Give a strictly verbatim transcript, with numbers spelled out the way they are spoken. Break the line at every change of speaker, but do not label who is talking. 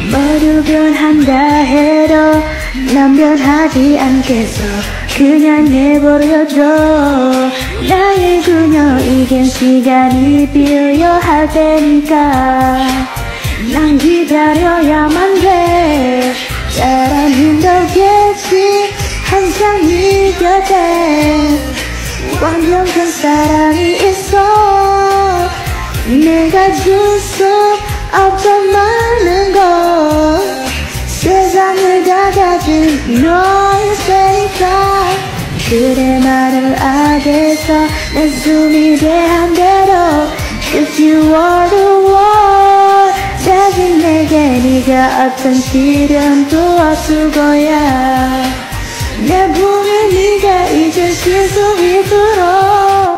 모두 변한다 해도 난 변하지 않겠어. 그냥 내버려둬. 나의 그녀에겐 시간이 필요할 테니까 난 기다려야만 돼. 사랑은 더겠지 항상 네 곁에 완벽한 사랑이 있어. 내가 줄 수 없던 많은 것 세상을 다 가진 너였으니까 그대 말을 알겠어. 내 숨이 대한 대로 If you are the one 대신 내게 네가 어떤 시련도 없을 거야. 내 품에 네가 있을 수 있도록